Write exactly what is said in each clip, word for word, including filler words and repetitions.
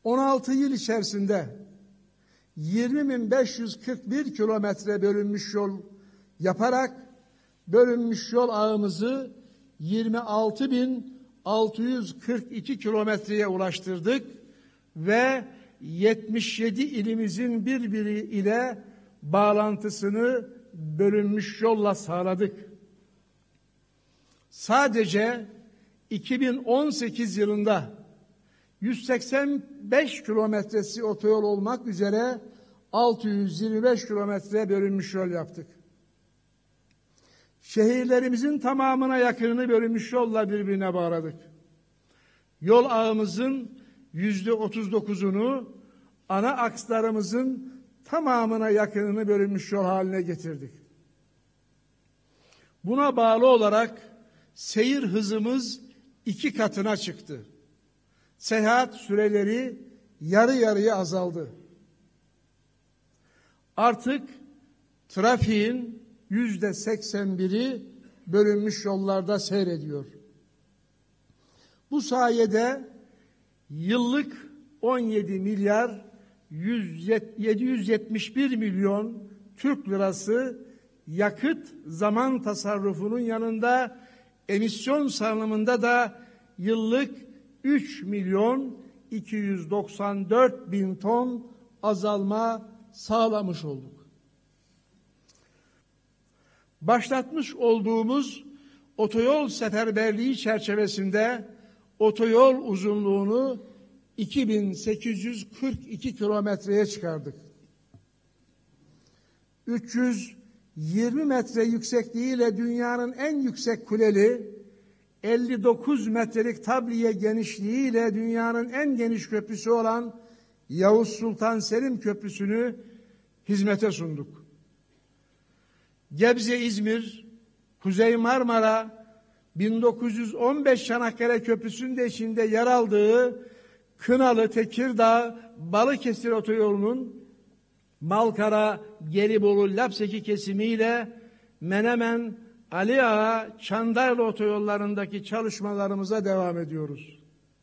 on altı yıl içerisinde yirmi bin beş yüz kırk bir kilometre bölünmüş yol yaparak bölünmüş yol ağımızı yirmi altı bin altı yüz kırk iki kilometreye ulaştırdık ve yetmiş yedi ilimizin birbiri ile bağlantısını bölünmüş yolla sağladık. Sadece iki bin on sekiz yılında yüz seksen beş kilometresi otoyol olmak üzere altı yüz yirmi beş kilometre bölünmüş yol yaptık. Şehirlerimizin tamamına yakınını bölünmüş yolla birbirine bağladık. Yol ağımızın yüzde otuz dokuzunu, ana akslarımızın tamamına yakınını bölünmüş yol haline getirdik. Buna bağlı olarak seyir hızımız iki katına çıktı. Seyahat süreleri yarı yarıya azaldı. Artık trafiğin yüzde seksen biri bölünmüş yollarda seyrediyor. Bu sayede yıllık on yedi milyar yedi yüz yetmiş bir milyon Türk lirası yakıt zaman tasarrufunun yanında emisyon salınımında da yıllık üç milyon iki yüz doksan dört bin ton azalma sağlamış olduk. Başlatmış olduğumuz otoyol seferberliği çerçevesinde otoyol uzunluğunu iki bin sekiz yüz kırk iki kilometreye çıkardık. üç yüz yirmi metre yüksekliğiyle dünyanın en yüksek kuleli, elli dokuz metrelik tabliye genişliğiyle dünyanın en geniş köprüsü olan Yavuz Sultan Selim Köprüsü'nü hizmete sunduk. Gebze-İzmir, Kuzey Marmara, bin dokuz yüz on beş Çanakkale Köprüsü'nün de içinde yer aldığı Kınalı, Tekirdağ, Balıkesir otoyolunun Malkara, Gelibolu, Lapseki kesimiyle Menemen, Ali Ağa, Çandarlı otoyollarındaki çalışmalarımıza devam ediyoruz.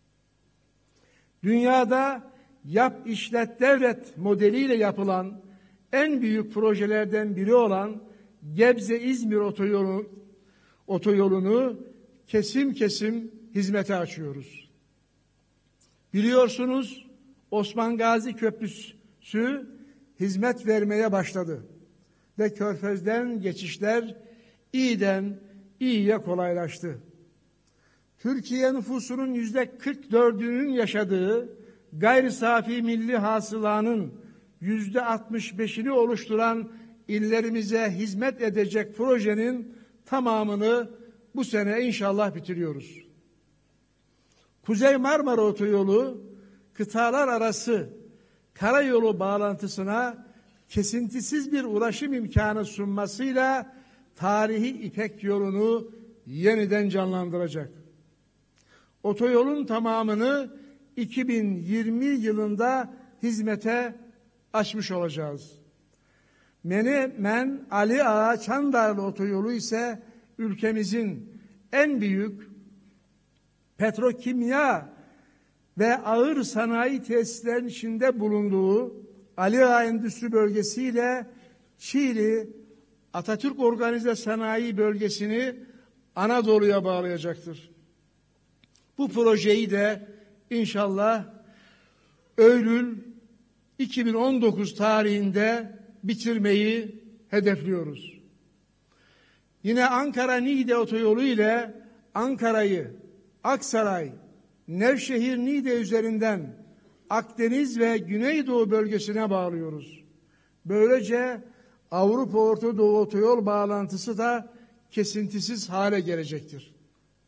Dünyada yap işlet devlet modeliyle yapılan en büyük projelerden biri olan Gebze-İzmir otoyolu, otoyolunu kesim kesim hizmete açıyoruz. Biliyorsunuz Osman Gazi Köprüsü hizmet vermeye başladı ve Körfez'den geçişler iyiden iyiye kolaylaştı. Türkiye nüfusunun yüzde kırk dördünün yaşadığı gayri safi milli hasılanın yüzde altmış beşini oluşturan illerimize hizmet edecek projenin tamamını bu sene inşallah bitiriyoruz. Kuzey Marmara Otoyolu kıtalar arası karayolu bağlantısına kesintisiz bir ulaşım imkanı sunmasıyla tarihi İpek yolunu yeniden canlandıracak. Otoyolun tamamını iki bin yirmi yılında hizmete açmış olacağız. Menemen Ali Ağa Çandarlı Otoyolu ise ülkemizin en büyük petrokimya ve ağır sanayi tesislerinin içinde bulunduğu Ali Ağa Endüstri Bölgesi ile Çiğli Atatürk Organize Sanayi Bölgesi'ni Anadolu'ya bağlayacaktır. Bu projeyi de inşallah Eylül iki bin on dokuz tarihinde bitirmeyi hedefliyoruz. Yine Ankara-Niğde otoyolu ile Ankara'yı Aksaray, Nevşehir-Niğde üzerinden Akdeniz ve Güneydoğu bölgesine bağlıyoruz. Böylece Avrupa-Orta Doğu otoyol bağlantısı da kesintisiz hale gelecektir.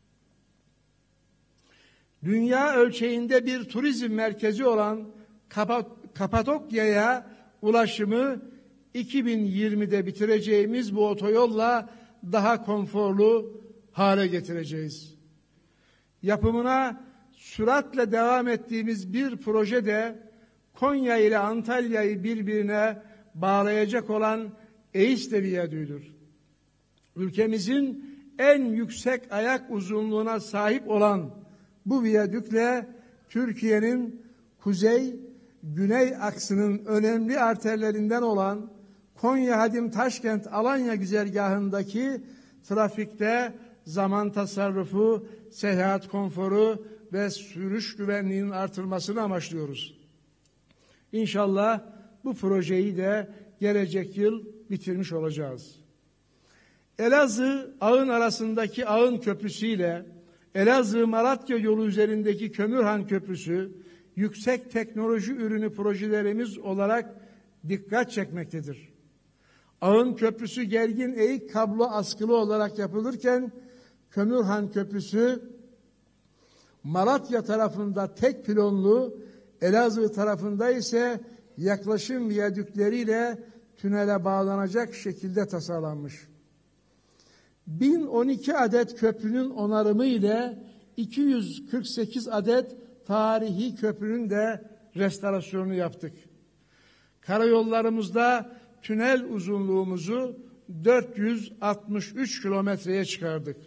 Dünya ölçeğinde bir turizm merkezi olan Kapadokya'ya ulaşımı iki bin yirmide bitireceğimiz bu otoyolla daha konforlu hale getireceğiz. Yapımına süratle devam ettiğimiz bir proje de Konya ile Antalya'yı birbirine bağlayacak olan Eğiste Viyadüğü'dür. Ülkemizin en yüksek ayak uzunluğuna sahip olan bu viyadükle Türkiye'nin kuzey, güney aksının önemli arterlerinden olan Konya-Hadim-Taşkent-Alanya güzergahındaki trafikte zaman tasarrufu, seyahat konforu ve sürüş güvenliğinin artırılmasını amaçlıyoruz. İnşallah bu projeyi de gelecek yıl bitirmiş olacağız. Elazığ, Ağın arasındaki Ağın Köprüsü ile Elazığ-Malatya yolu üzerindeki Kömürhan Köprüsü, yüksek teknoloji ürünü projelerimiz olarak dikkat çekmektedir. Ağın Köprüsü gergin eğik kablo askılı olarak yapılırken, Kömürhan Köprüsü Malatya tarafında tek pilonlu, Elazığ tarafında ise yaklaşım viyadükleriyle tünele bağlanacak şekilde tasarlanmış. bin on iki adet köprünün onarımı ile iki yüz kırk sekiz adet tarihi köprünün de restorasyonunu yaptık. Karayollarımızda tünel uzunluğumuzu dört yüz altmış üç kilometreye çıkardık.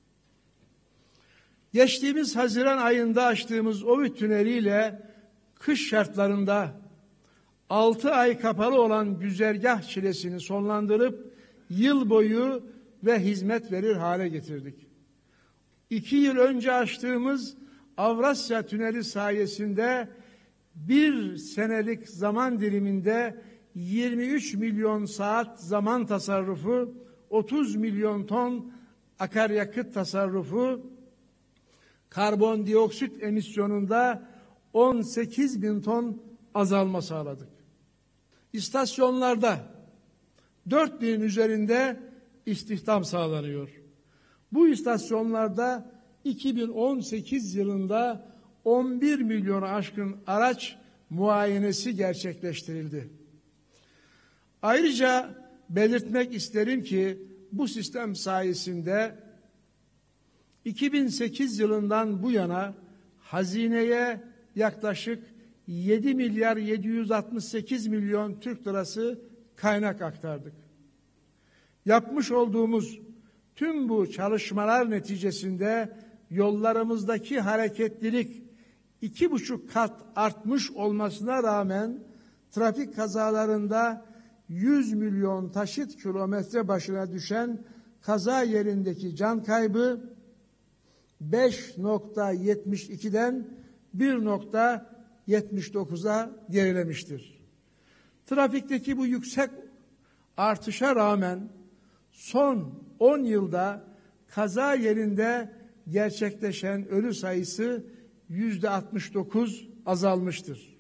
Geçtiğimiz Haziran ayında açtığımız Ovi tüneliyle kış şartlarında altı ay kapalı olan güzergah çilesini sonlandırıp yıl boyu ve hizmet verir hale getirdik. İki yıl önce açtığımız Avrasya Tüneli sayesinde bir senelik zaman diliminde yirmi üç milyon saat zaman tasarrufu, otuz milyon ton akaryakıt tasarrufu, karbondioksit emisyonunda on sekiz bin ton azalma sağladık. İstasyonlarda dört binin üzerinde istihdam sağlanıyor. Bu istasyonlarda iki bin on sekiz yılında on bir milyonu aşkın araç muayenesi gerçekleştirildi. Ayrıca belirtmek isterim ki bu sistem sayesinde iki bin sekiz yılından bu yana hazineye yaklaşık yedi milyar yedi yüz altmış sekiz milyon Türk lirası kaynak aktardık. Yapmış olduğumuz tüm bu çalışmalar neticesinde yollarımızdaki hareketlilik iki buçuk kat artmış olmasına rağmen trafik kazalarında yüz milyon taşıt kilometre başına düşen kaza yerindeki can kaybı beş nokta yetmiş ikiden bir nokta yetmiş dokuza gerilemiştir. Trafikteki bu yüksek artışa rağmen son on yılda kaza yerinde gerçekleşen ölü sayısı yüzde altmış dokuz azalmıştır.